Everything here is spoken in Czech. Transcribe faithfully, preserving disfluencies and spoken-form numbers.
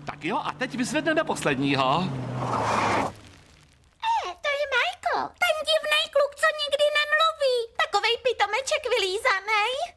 Tak jo, a teď vyzvedneme posledního. E, to je Michael, ten divnej kluk, co nikdy nemluví. Takovej pitomeček vylízanej.